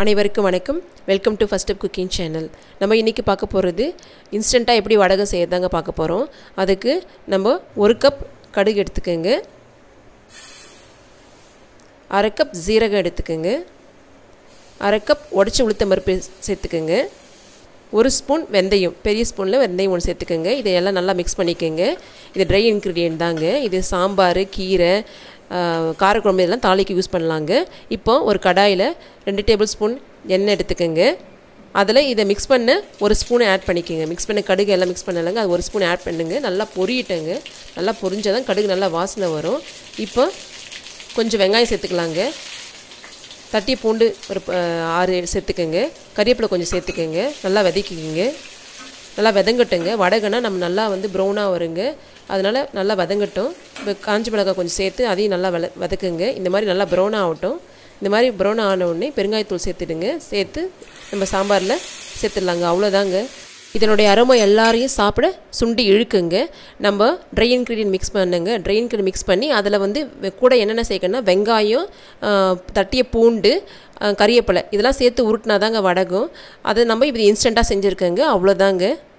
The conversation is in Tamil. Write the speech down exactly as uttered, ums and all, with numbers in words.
அனைவருக்கும் வணக்கம். Welcome to first step cooking channel. நம்ம இன்றைக்கி பார்க்க போகிறது இன்ஸ்டண்ட்டாக எப்படி வடகம் செய்யறதாங்க பார்க்க போகிறோம். அதுக்கு நம்ம ஒரு கப் கடுகு எடுத்துக்கோங்க, அரை கப் ஜீரகம் எடுத்துக்கோங்க, அரை கப் உடச்சி உளுத்தம் பருப்பு சேர்த்துக்கோங்க, ஒரு ஸ்பூன் வெந்தயம், பெரிய ஸ்பூனில் வெந்தயம் ஒன்று சேர்த்துக்கோங்க. இதையெல்லாம் நல்லா மிக்ஸ் பண்ணிக்கோங்க. இது ட்ரை இன்க்ரீடியன்ட் தாங்க. இது சாம்பார், கீரை, காரக்குழம்பு இதெல்லாம் தாளிக்கு யூஸ் பண்ணலாங்க. இப்போ ஒரு கடாயில் ரெண்டு டேபிள் ஸ்பூன் எண்ணெய் எடுத்துக்கோங்க. அதில் இதை மிக்ஸ் பண்ண ஒரு ஸ்பூனை ஆட் பண்ணிக்கோங்க. மிக்ஸ் பண்ண கடுகு எல்லாம் மிக்ஸ் பண்ணலைங்க, அது ஒரு ஸ்பூன் ஆட் பண்ணுங்க. நல்லா பொரியட்டங்க. நல்லா பொரிஞ்சால் தான் கடுகு நல்லா வாசனை வரும். இப்போ கொஞ்சம் வெங்காயம் சேர்த்துக்கலாங்க. தட்டி பூண்டு ஒரு ஆறு சேர்த்துக்கோங்க. கறிவேப்பிலை கொஞ்சம் சேர்த்துக்கோங்க. நல்லா வதக்கிக்கோங்க. நல்லா வதங்கட்டுங்க. வடகனா நம்ம நல்லா வந்து ப்ரௌனாக வருங்க. அதனால் நல்லா வதங்கட்டும். இப்போ காஞ்சி மிளகாய் கொஞ்சம் சேர்த்து அதையும் நல்லா வத வதக்குங்க. இந்த மாதிரி நல்லா ப்ரௌனாக ஆகட்டும். இந்த மாதிரி ப்ரௌன் ஆன உடனே பெருங்காயத்தூள் சேர்த்துடுங்க. சேர்த்து நம்ம சாம்பாரில் சேர்த்துடலாங்க. அவ்வளோதாங்க. இதனுடைய அரோமா எல்லாரையும் சாப்பிட சுண்டி இழுக்குங்க. நம்ம ட்ரை இன்க்ரீடியன்ட் மிக்ஸ் பண்ணுங்க. ட்ரை இன்க்ரீடியன்ட் மிக்ஸ் பண்ணி அதில் வந்து கூட என்னென்ன சேர்க்கணும்னா வெங்காயம், தட்டிய பூண்டு, கறிவேப்பிலை இதெல்லாம் சேர்த்து உருட்டினா தாங்க வடகம். அதை நம்ம இப்படி இன்ஸ்டண்ட்டாக செஞ்சுருக்கோங்க. அவ்வளோதாங்க.